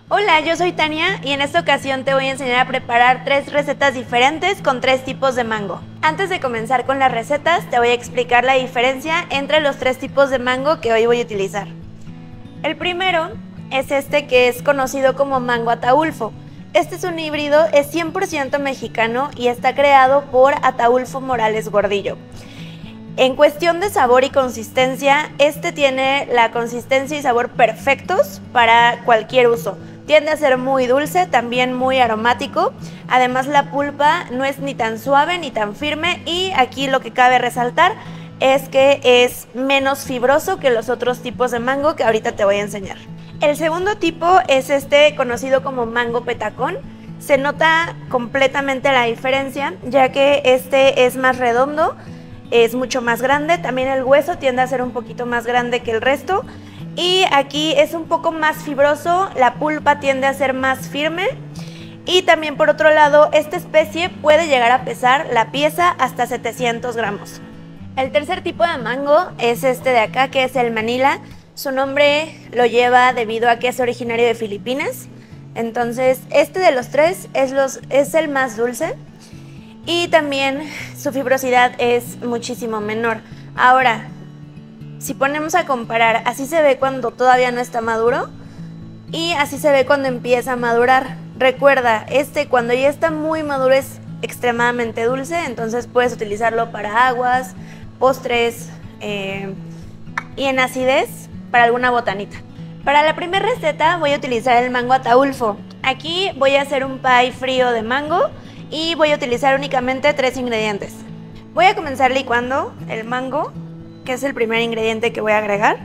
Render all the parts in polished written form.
Hola, yo soy Tania y en esta ocasión te voy a enseñar a preparar 3 recetas diferentes con 3 tipos de mango. Antes de comenzar con las recetas, te voy a explicar la diferencia entre los 3 tipos de mango que hoy voy a utilizar. El primero es este que es conocido como mango Ataulfo. Este es un híbrido, es 100% mexicano y está creado por Ataulfo Morales Gordillo. En cuestión de sabor y consistencia, este tiene la consistencia y sabor perfectos para cualquier uso. Tiende a ser muy dulce, también muy aromático. Además, la pulpa no es ni tan suave ni tan firme, y aquí lo que cabe resaltar es que es menos fibroso que los otros tipos de mango que ahorita te voy a enseñar. El segundo tipo es este conocido como mango petacón. Se nota completamente la diferencia, ya que este es más redondo, es mucho más grande, también el hueso tiende a ser un poquito más grande que el resto, y aquí es un poco más fibroso, la pulpa tiende a ser más firme, y también por otro lado esta especie puede llegar a pesar la pieza hasta 700 gramos. El tercer tipo de mango es este de acá, que es el Manila. Su nombre lo lleva debido a que es originario de Filipinas. Entonces este de los tres es el más dulce, y también su fibrosidad es muchísimo menor. Ahora, si ponemos a comparar, así se ve cuando todavía no está maduro y así se ve cuando empieza a madurar. Recuerda, cuando ya está muy maduro es extremadamente dulce, entonces puedes utilizarlo para aguas, postres y en acidez para alguna botanita. Para la primera receta voy a utilizar el mango Ataulfo. Aquí voy a hacer un pie frío de mango y voy a utilizar únicamente 3 ingredientes. Voy a comenzar licuando el mango, que es el primer ingrediente que voy a agregar.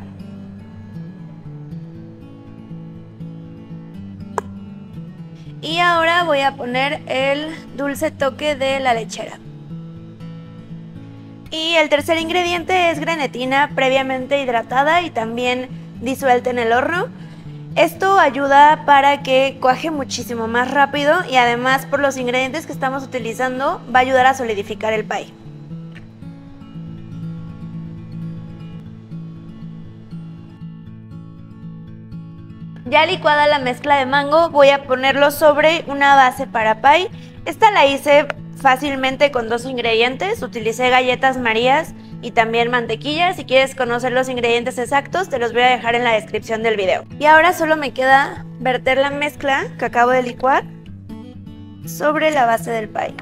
Y ahora voy a poner el dulce toque de la lechera. Y el tercer ingrediente es grenetina previamente hidratada y también disuelta en el horno. Esto ayuda para que cuaje muchísimo más rápido, y además por los ingredientes que estamos utilizando va a ayudar a solidificar el pie. Ya licuada la mezcla de mango, voy a ponerlo sobre una base para pie. Esta la hice fácilmente con 2 ingredientes, utilicé galletas Marías y también mantequilla. Si quieres conocer los ingredientes exactos, te los voy a dejar en la descripción del video. Y ahora solo me queda verter la mezcla que acabo de licuar sobre la base del pie.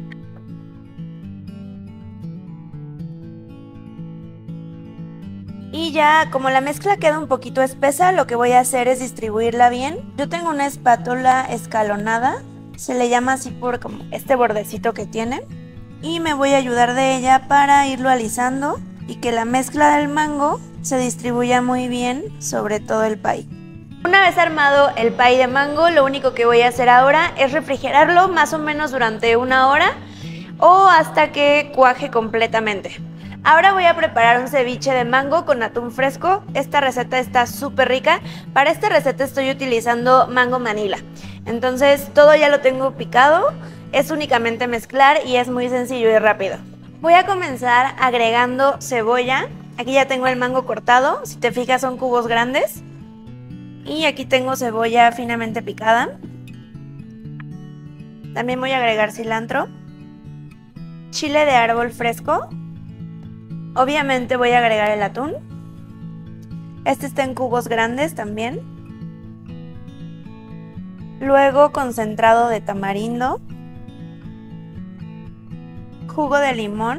Y ya, como la mezcla queda un poquito espesa, lo que voy a hacer es distribuirla bien. Yo tengo una espátula escalonada, se le llama así por como este bordecito que tiene, y me voy a ayudar de ella para irlo alisando y que la mezcla del mango se distribuya muy bien sobre todo el pie. Una vez armado el pie de mango, lo único que voy a hacer ahora es refrigerarlo más o menos durante 1 hora o hasta que cuaje completamente. Ahora voy a preparar un ceviche de mango con atún fresco. Esta receta está súper rica. Para esta receta estoy utilizando mango Manila. Entonces todo ya lo tengo picado, es únicamente mezclar y es muy sencillo y rápido. Voy a comenzar agregando cebolla. Aquí ya tengo el mango cortado, si te fijas son cubos grandes. Y aquí tengo cebolla finamente picada. También voy a agregar cilantro, chile de árbol fresco. Obviamente voy a agregar el atún. Este está en cubos grandes también. Luego concentrado de tamarindo, jugo de limón.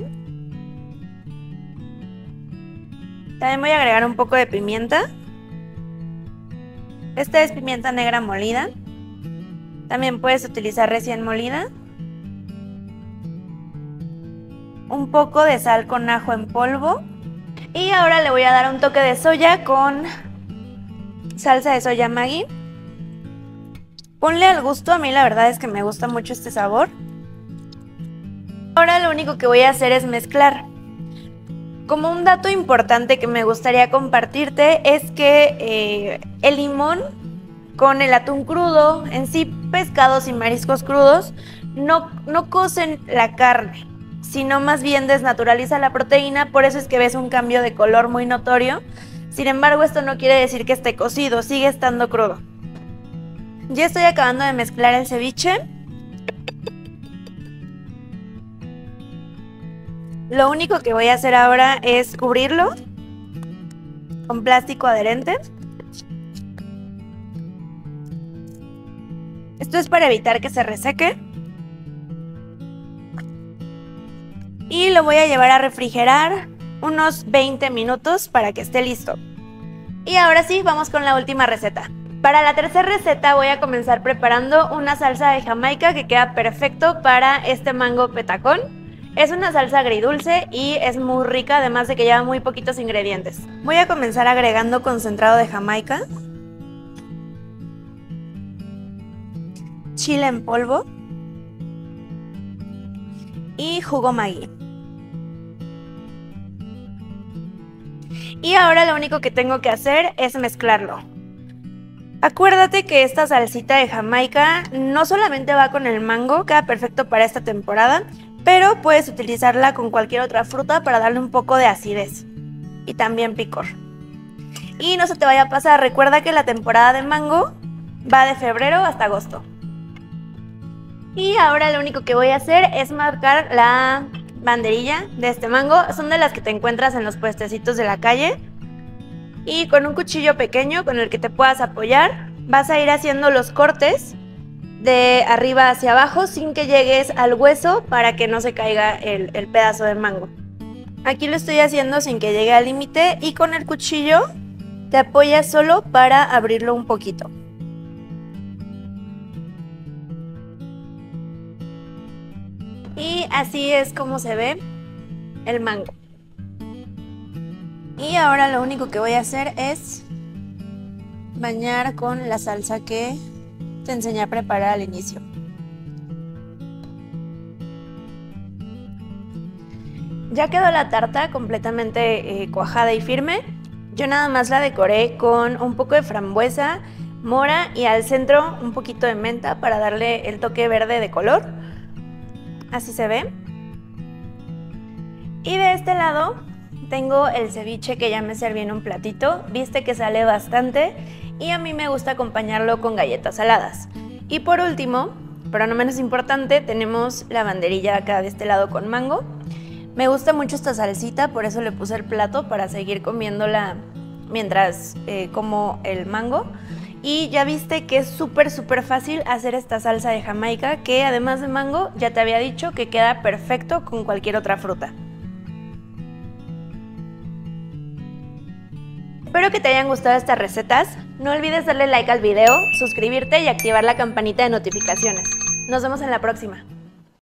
También voy a agregar un poco de pimienta. Esta es pimienta negra molida. También puedes utilizar recién molida. Un poco de sal con ajo en polvo. Y ahora le voy a dar un toque de soya con salsa de soya Maggi. Ponle al gusto, a mí la verdad es que me gusta mucho este sabor. Ahora lo único que voy a hacer es mezclar. Como un dato importante que me gustaría compartirte es que el limón con el atún crudo, en sí pescados y mariscos crudos, no cocen la carne, sino más bien desnaturaliza la proteína, por eso es que ves un cambio de color muy notorio. Sin embargo, esto no quiere decir que esté cocido, sigue estando crudo. Ya estoy acabando de mezclar el ceviche. Lo único que voy a hacer ahora es cubrirlo con plástico adherente. Esto es para evitar que se reseque. Y lo voy a llevar a refrigerar unos 20 minutos para que esté listo. Y ahora sí, vamos con la última receta. Para la tercera receta voy a comenzar preparando una salsa de Jamaica que queda perfecto para este mango petacón. Es una salsa agridulce y es muy rica, además de que lleva muy poquitos ingredientes. Voy a comenzar agregando concentrado de Jamaica, chile en polvo y jugo Maggi. Y ahora lo único que tengo que hacer es mezclarlo. Acuérdate que esta salsita de Jamaica no solamente va con el mango, queda perfecto para esta temporada, pero puedes utilizarla con cualquier otra fruta para darle un poco de acidez y también picor. Y no se te vaya a pasar, recuerda que la temporada de mango va de febrero hasta agosto. Y ahora lo único que voy a hacer es marcar la banderilla de este mango. Son de las que te encuentras en los puestecitos de la calle. Y con un cuchillo pequeño con el que te puedas apoyar, vas a ir haciendo los cortes de arriba hacia abajo sin que llegues al hueso para que no se caiga el pedazo de mango. Aquí lo estoy haciendo sin que llegue al límite y con el cuchillo te apoyas solo para abrirlo un poquito. Y así es como se ve el mango. Y ahora lo único que voy a hacer es bañar con la salsa que te enseñé a preparar al inicio. Ya quedó la tarta completamente cuajada y firme. Yo nada más la decoré con un poco de frambuesa, mora y al centro un poquito de menta para darle el toque verde de color. Así se ve. Y de este lado tengo el ceviche que ya me serví en un platito. Viste que sale bastante y a mí me gusta acompañarlo con galletas saladas. Y por último, pero no menos importante, tenemos la banderilla acá de este lado con mango. Me gusta mucho esta salsita, por eso le puse el plato para seguir comiéndola mientras como el mango. Y ya viste que es súper fácil hacer esta salsa de Jamaica, que además de mango, ya te había dicho que queda perfecto con cualquier otra fruta. Espero que te hayan gustado estas recetas. No olvides darle like al video, suscribirte y activar la campanita de notificaciones. Nos vemos en la próxima.